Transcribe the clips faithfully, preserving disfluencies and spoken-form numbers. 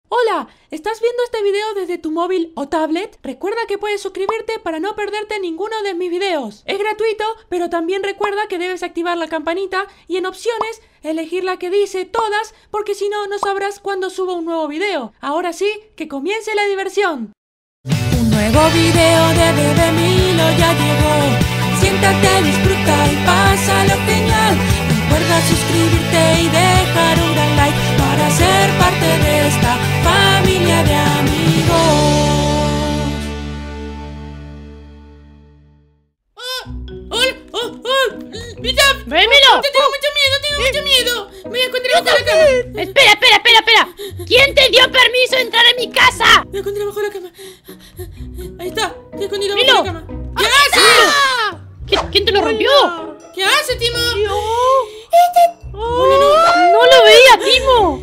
Hola, ¿estás viendo este video desde tu móvil o tablet? Recuerda que puedes suscribirte para no perderte ninguno de mis videos. Es gratuito, pero también recuerda que debes activar la campanita y en opciones elegir la que dice todas, porque si no, no sabrás cuándo subo un nuevo video. Ahora sí, que comience la diversión. Un nuevo video de Bebé Milo ya llegó. Siéntate, disfruta y pásalo genial. Recuerda suscribirte y dejar un gran like para ser parte de esta familia de amigos. ¡Oh! ¡Oh! ¡Oh! ¡Oh! ¡Mira! ¡Bebé Milo! Tengo mucho miedo, tengo mucho miedo. Me voy a esconder bajo la cama. Espera, espera, espera, espera. ¿Quién te dio permiso de entrar en mi casa? Me voy a esconder bajo la cama. Ahí está, estoy escondido Milo. bajo la cama. ¿Qué haces? ¿Qui- ¿Quién te lo rompió? ¿Qué haces, Timo? Oh, no lo veía, Timo.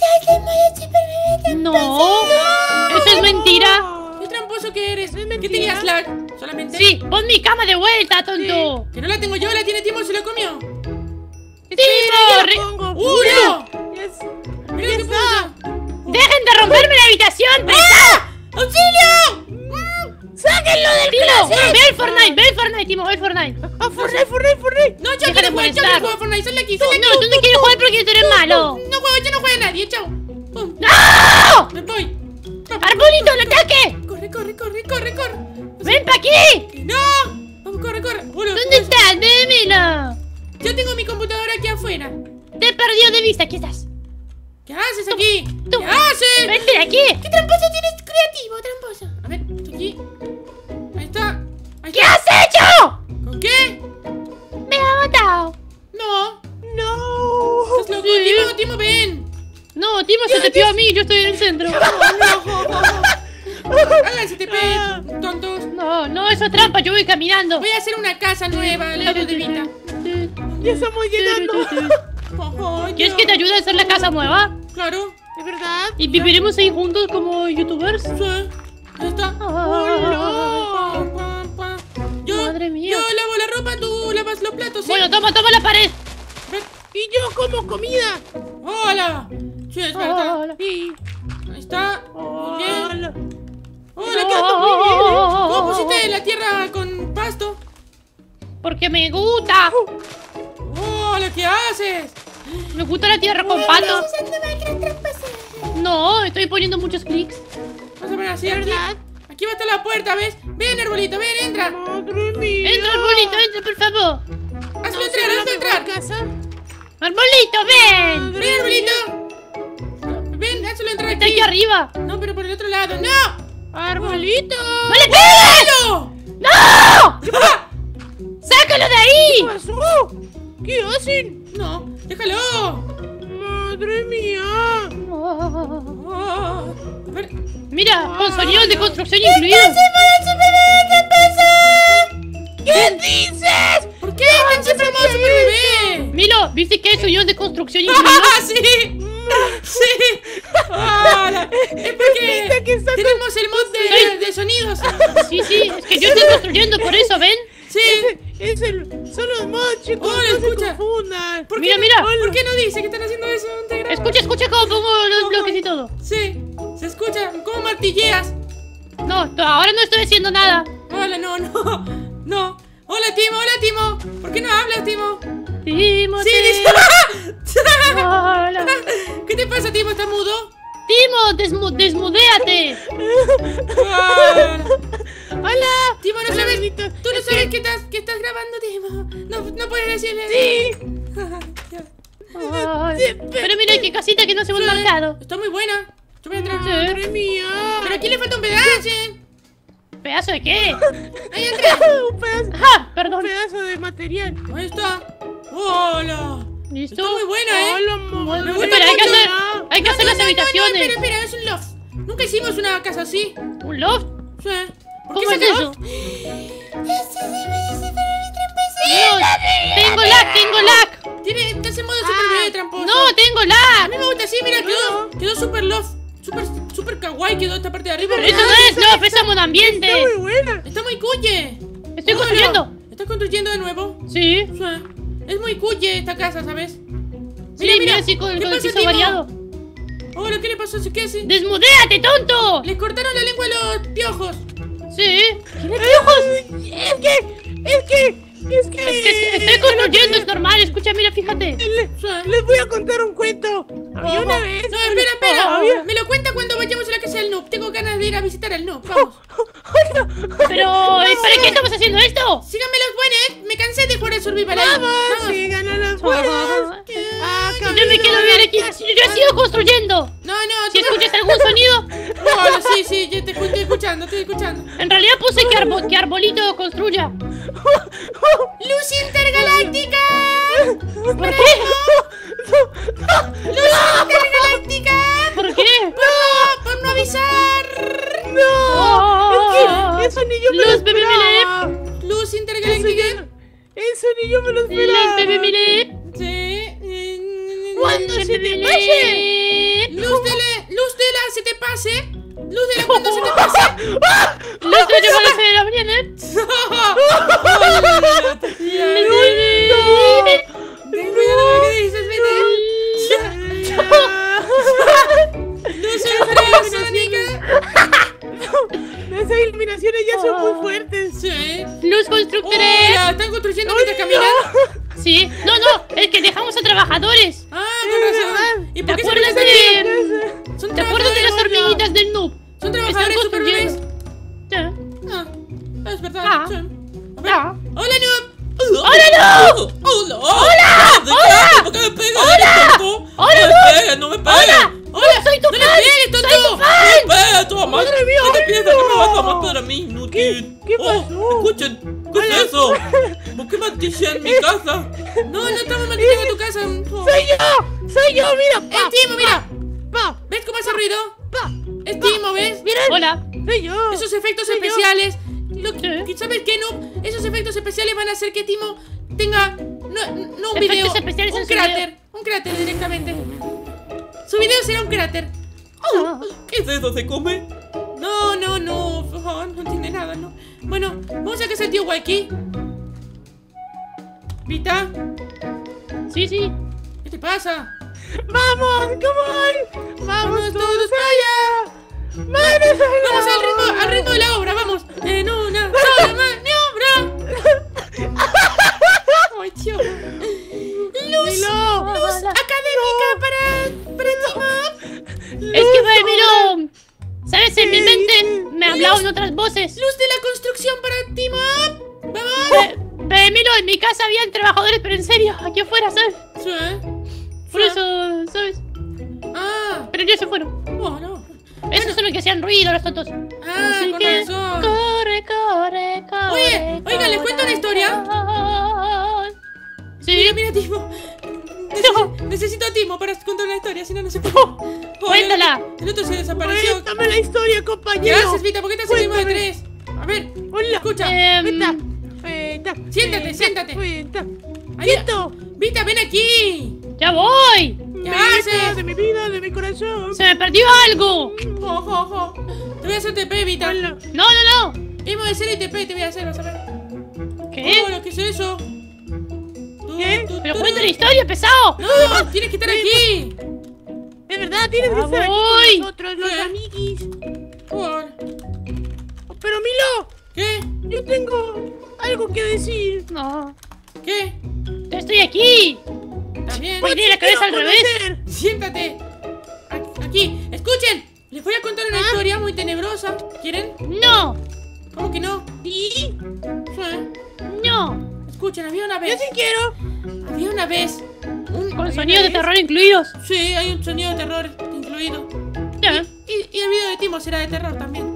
No, eso es mentira. ¿Qué tramposo que eres? ¿Qué tenías, lag? ¿Solamente? Sí, pon mi cama de vuelta, tonto. Que no la tengo yo, la tiene Timo, se la comió. Timo, re- ¡Uno! Mira qué pasa. dejen de romperme la habitación, pesado. ¡Auxilio! ¡Sáquenlo del Timo! Ve el Fortnite, ve el Fortnite, Timo, ve el Fortnite. ¡Ah, Fortnite, Fortnite, Fortnite! No, yo Deja quiero de jugar, yo molestar. quiero jugar Fortnite, sal de aquí, sal de aquí. No, tú no quieres jugar porque tú eres malo. No juego, yo no juego a nadie, chao. Pum. ¡No! Me voy. ¡Arbolito, el ataque! Corre, corre, corre, corre, corre. ¡Ven pa' aquí! ¡No! Vamos, corre, corre. Bueno, ¿Dónde estás, Bebé Milo? yo tengo mi computadora aquí afuera. Te he perdido de vista, aquí estás. ¿Qué haces aquí? tú. ¿Qué haces? ¡Vente de aquí! ¿Qué tramposo tienes creativo, tramposo? A ver, estoy aquí. Ahí está. Ahí ¿Qué está. has hecho? ¿Con qué? Me ha matado. No. ¡No! ¿Estás loco? Sí. Timo, Timo, ven. No, Timo se te pió a mí, yo estoy en el centro. Háganse se te pe, tontos. No, no, eso es trampa, yo voy caminando. Voy a hacer una casa nueva al lado de Vita. ¡Ya estamos llegando! Oh, ¿Quieres que te ayude a hacer la casa nueva? Claro. ¿De verdad? ¿Y viviremos ahí juntos como youtubers? Sí. Ahí está. Ah. Pa, pa, pa. Yo, Madre mía. yo lavo la ropa, tú lavas los platos, ¿sí? Bueno, toma, toma la pared. Ven. ¡Y yo como comida! Hola. Sí, es verdad. Hola. Sí. Ahí está. Muy bien. Hola. Hola, ¿qué haces? Muy bien. ¿Cómo pusiste la tierra con pasto? Porque me gusta. Hola, ¿qué haces? Me gusta la tierra con pato. No, estoy poniendo muchos clics. Vamos a poner así, aquí. ¿Verdad? Aquí va a estar la puerta, ¿ves? Ven, arbolito, ven, entra. ¡Madre mía! Entra, arbolito, entra, por favor. Hazlo ¿No entrar, será la hazlo mejor entrar. casa? Arbolito, ven. Ven, arbolito. Ven, hazlo entrar Está aquí aquí. arriba. No, pero por el otro lado. ¡No! ¡Arbolito! ¡No le pegues! ¡No! ¡No! ¡Sácalo de ahí! ¿Qué pasó? ¿Qué hacen? No, déjalo. ¡Madre mía! Oh, a ver. Mira, con sonidos de construcción incluidos. ¿Qué dices? ¿Por qué tan siempre vamos a super bebé? Milo, ¿viste que hay sonidos de construcción incluidos? ¡Ah, sí! ¡Sí! ¡Hola! Es porque ¿Viste que está tenemos el mod de, de sonidos. Sí, sí, es que yo estoy construyendo, por eso, ¿ven? Sí. Es el... Son los mods, chicos. Hola, no escucha. se confundan. ¿Por qué Mira, no- mira. ¿Por qué no dice que están haciendo eso? No te grabo. Escucha, escucha cómo pongo los bloques y todo. Sí, se escucha. ¿Cómo martilleas? No, to- ahora no estoy haciendo nada. Hola, no, no. No. Hola, Timo, hola, Timo. ¿Por qué no hablas, Timo? Timo, Sí, te- dice. Hola. ¿Qué te pasa, Timo? ¿Estás mudo? Timo, desmu desmudéate. Hola. ¡Hola! Timo, no Hola, sabes. bebito. Tú no Es sabes que- que estás, que estás grabando, Timo. No, no puedes decirle. Sí. Ay, pero mira qué casita que no se me ha marcado. Está muy buena. Yo voy a entrar. ¡Madre mía! Pero aquí le falta un pedazo. ¿Pedazo de qué? Ahí entra. Un pedazo, ¡Ah! un Perdón. pedazo de material. Ahí está. Hola. ¿Listo? Está muy buena, ¿eh? ¡Hola, mamá! Me gusta Espera, hay que mucho. hacer, hay que No, hacer no, las no, no, habitaciones. No, espera, espera, es un loft. Nunca hicimos una casa así. ¿Un loft? Sí. ¿Por ¿Cómo qué es se eso? No, tengo lag, tengo lag. Tiene, estás en modo Ah, super bebé, tramposo. No, tengo A lag. mí me gusta así, mira, quedó, quedó super loft. Super, super kawaii quedó esta parte de arriba. Pero eso no es loft, es modo ambiente. ¡Está muy buena! Está muy cuye. Estoy Hola. construyendo. ¿Estás construyendo de nuevo? Sí. Sí. Es muy cuye esta casa, ¿sabes? Sí, mira, sí, con, ¿Qué con el pasa, piso Timo? variado. Hola, ¿qué le pasó? ¿Qué hace? ¡Desmudéate, tonto! Le cortaron la lengua a los piojos. Sí. ¿Tiene piojos? Es que, es que, es que... Es que estoy construyendo, es normal. Escucha, mira, fíjate. Le- les voy a contar un cuento. Había una vez... No, espera, espera. Había- Me lo cuenta cuando vayamos a la casa del noob. Tengo ganas de ir a visitar al noob. Vamos. Pero, ¿eh, ¿para qué estamos haciendo esto? Síganme los buenos, ¿eh? Me cansé de jugar al Survival. ahí. Vamos, sigan a las buenas. Ah, Yo me quiero ver aquí. Yo he sido construyendo. No, no, Si tú- escuchas algún sonido, Bueno, sí, sí, yo te estoy escuchando, estoy escuchando. en realidad puse que, arbo- que arbolito construya. ¡Luz intergaláctica! ¿Por qué? ¡Luz intergaláctica! ¿Por qué? ¡No! ¡Por no avisar! Oh, Eso ni yo me lo Luz, bebé, esperaba. ¡Luz Eso, intergaláctica! ya- eso ni yo me lo Luz, esperaba. bebé, mire. Sí. ¿Cuándo se te pase? ¡Luz de la... ¡Luz de la... se te pase! ¡Luz de la cuando se te pase! Luz, te llevo a las seis de la mañana. Ten cuidado con lo que dices, vete. ¡Luz ultrasónica! Las iluminaciones ya son muy fuertes. Sí. Luz constructoré. Hola, ¿están construyendo mientras caminan? Sí. No, no, es que dejamos a trabajadores. Ah, con razón. ¿Y ¿Te por qué se acuerdas ponen así? de... Son ¿Te acuerdas de las trabajadores, hormiguitas del noob? ¿Son Están trabajadores super bebés? construyendo. Sí. Ah, es verdad. Ah. Sí. A ver. Ah. ¡Hola, Noob! ¡Hola, Noob! ¡Hola! ¡Hola! ¡Hola! ¿Por qué me pegas? ¡Hola! tonto? ¡Hola, ¡No Noob! me pegues, no me pegues! ¡Hola! ¡Hola! ¡Soy tu ¡No fan! le pegues, tonto! ¡Soy tu fan! ¡No me pegues, tu mamá! ¡Madre mía, ¿Qué te piensas que me vas a no! matar a mí, inútil? ¿Qué Oh, pasó? escuchen, ¿qué es eso? ¿Por qué maldicen mi casa? No, no estamos maldiciendo tu casa. Oh. ¡Soy yo! ¡Soy yo! ¡Mira! ¡Es Timo, mira! ¡Pa! ¿Ves cómo hace ruido? ¡Pa! Es Timo, ¿ves? ¡Miren! Hola. ¡Soy yo! Esos efectos Soy yo. especiales. Lo Sí. que, ¿Sabes qué, no? Esos efectos especiales van a hacer que Timo tenga. No, no un Efectos video. especiales en Un su cráter. Un cráter directamente. Su video será un cráter. Oh, ¿qué es eso? ¿Se come? No, no, no. Oh, no entiende nada, no. Bueno, vamos a casa del tío Waiki. ¿Vita? Sí, sí. ¿Qué te pasa? ¡Vamos! ¡Come on! ¡Vamos todos allá! ¡Manos a Vamos al ritmo, al ritmo de la obra, vamos. En una sola maniobra. Ay, tío. Luz. Milo. Luz académica para, para Timo. Es que, ve, miro. ¿Sabes? En mi mente me hablaban otras voces. Luz de la construcción para Timo. Vamos. Ve, ve, miro, en mi casa habían trabajadores, pero en serio, aquí afuera, ¿sabes? Sí. Por eso, ¿sabes? Ah, Pero ya se fueron. oh, no. Esos son los que hacían ruido, los tontos. Ah, Así con que, razón. corre, corre, corre. Oye, oiga, ¿les cuento una historia? corazón. Sí, Mira, mira, Timo. Neces- necesito a Timo para contar una historia, si no, no se puede. Oye, Cuéntala. El otro se desapareció. Cuéntame la historia, ¿Qué compañero. haces, Vita? ¿Por qué te haces ritmo de Cuéntame. tres? A ver, Hola. escucha. Em, Venta. Venta. Siéntate, venta, siéntate. Venta. Ahí- ¡Quieto! Vita, ven aquí. ya voy. ¿Qué Me haces? de mi vida, de mi corazón. Se me perdió algo. Jo, jo, jo. Te voy a hacer T P, Vita. Hola. No, no, no. Hemos de ser T P, te voy a hacer, vas a ver. ¿Qué? Hola, ¿qué es eso? Tú, ¿Qué? tú, Pero tú. cuenta la historia, pesado. No, tienes que estar aquí. De verdad, tienes que Ya estar aquí voy. con nosotros, los ¿Qué? amiguis. Hola. Pero Milo, ¿Qué? yo tengo algo que decir. No. ¿Qué? Yo estoy aquí. ¿Está bien? Pues tiene la cabeza al revés. conocer. Siéntate. Aquí, aquí. Escuchen. Les voy a contar una historia muy tenebrosa. ¿Quieren? No. ¿Cómo que no? Sí, Sí. No. Escuchen, había una yo vez. sí quiero. Había una vez. Un, Con había sonidos de una vez- terror incluidos. Sí, hay un sonido de terror incluido. Ya. Y, y el video de Timo será de terror también.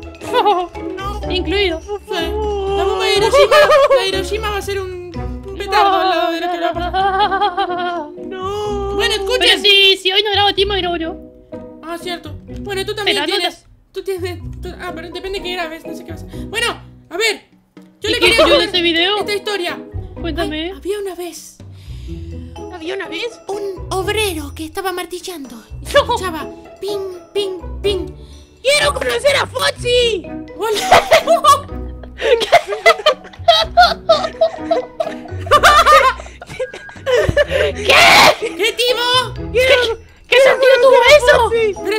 No, Incluido. por Sí. favor. La bomba de Hiroshima. La de Hiroshima va a ser un, un petardo al lado de lo que va a pasar. No. Bueno, escuchen. Pero si, si hoy no grabo Timo, grabo yo. Ah, cierto. Bueno, tú también Pero tienes. anotas. Tú tienes. tú- ah, pero depende de qué grabes, no sé qué vas a. Bueno, a ver. Yo ¿Y le qué quería ocurrió en contar este video? esta historia. Cuéntame. Ay, había una vez ¿Había una vez? un obrero que estaba martillando. Y se escuchaba ping, ping, ping. ¡Quiero conocer a Foxy! ¡Hola! ¿Qué? ¿Qué, Timo? ¡Quiero! ¿Qué sentido tuvo eso? Foxy. Pero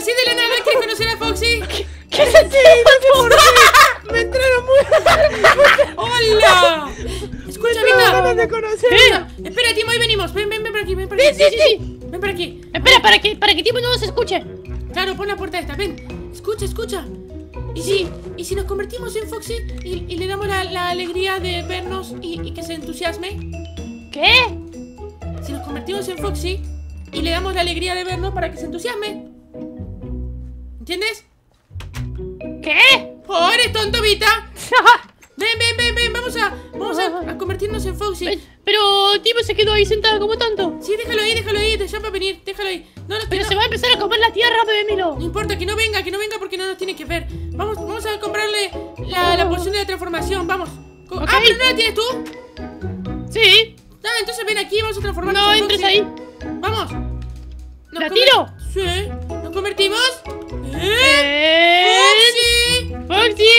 puerta esta, ven. Escucha, escucha. ¿Y si, y si nos convertimos en Foxy y, y le damos la, la alegría de vernos y, y que se entusiasme? ¿Qué? Si nos convertimos en Foxy y le damos la alegría de vernos para que se entusiasme. ¿Entiendes? ¿Qué? ¡Oh, eres tonto, Vita! Ven, ven, ven, ven, vamos a, vamos a, a convertirnos en Foxy. Pero Timo se quedó ahí sentada como tanto. Sí, déjalo ahí, déjalo ahí, ya va a venir, déjalo ahí. No, no, Pero no, se va a empezar a comer la tierra, bebé Milo. no importa, que no venga, que no venga porque no nos tiene que ver. Vamos, vamos a comprarle la, la poción de la transformación, vamos. Co- Ok. Ah, pero no la tienes tú. Sí. Ah, entonces ven aquí, vamos a transformarnos No en entres Foxy. ahí. Vamos. Nos ¿La conver- tiro? Sí. ¿Nos convertimos? ¡Eh! ¡Eh! ¡Foxy! ¡Foxy!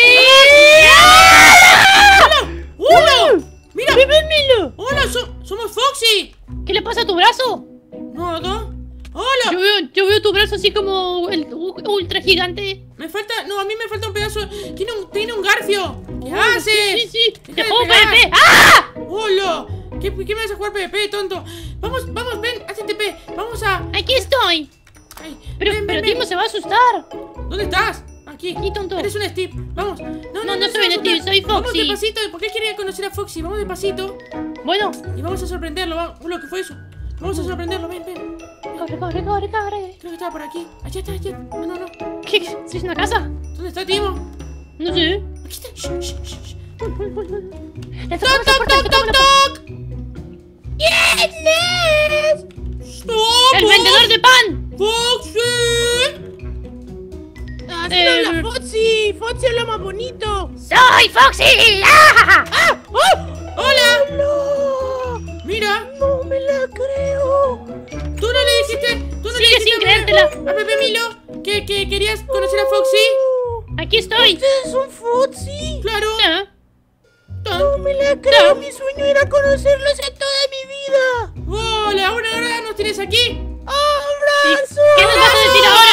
¡Hola! ¡Mira! ¡Bebé Milo! ¡Hola! so- ¡Somos Foxy! ¿Qué le pasa a tu brazo? Nada. ¡Hola! Yo veo, yo veo tu brazo así como el u- ultra gigante. Me falta... No, a mí me falta un pedazo... Tiene un, tiene un garfio. ¿Qué haces? Sí, sí. Deja Te de juego pegar. P V P. ¡Ah! ¡Hola! ¿Qué, ¿Qué me vas a jugar P V P, tonto? Vamos, vamos, ven, haz T P. Vamos a... Aquí estoy. Ay, Pero, ven, pero ven, Timo ven. se va a asustar. ¿Dónde estás? Aquí. Aquí, tonto. Eres un Steve. Vamos. No, No, no se soy va a un Steve, asustar. soy Vamos Foxy. despacito. ¿Por qué quería conocer a Foxy? Vamos despacito Bueno, y vamos a sorprenderlo. Vamos. Uy, ¿qué fue eso? Vamos a sorprenderlo. Ven, ven. corre, corre, corre, corre. Creo que estaba por aquí. Allá está, allá. No, no, no. ¿Qué? ¿Es una casa? ¿Dónde está Timo? No sé. Aquí está. Shh, shh, shh, shh. Le ¡Toc, tocamos la toc, puerta, toc, le toc, tocamos la puerta. toc! ¿Quién es? ¡El vendedor de pan! ¡Foxy! Así Eh, habla Foxy. Foxy habla más bonito. ¡Soy Foxy! ¡Ah! ¡Ah! ¡Oh! ¡Hola! ¡Hola! Mira, No me la creo. tú no le dijiste... Tú no le Sigue dijiste sin a creértela. Pepe- A Pepe Milo que, que querías conocer a Foxy. Aquí estoy. ¿Usted es un Foxy? Claro. Ah, No me la creo. Mi sueño era conocerlos en toda mi vida. Hola, ahora, ahora nos tienes aquí. ¡Abrazo! ¿Qué nos vas a decir ahora?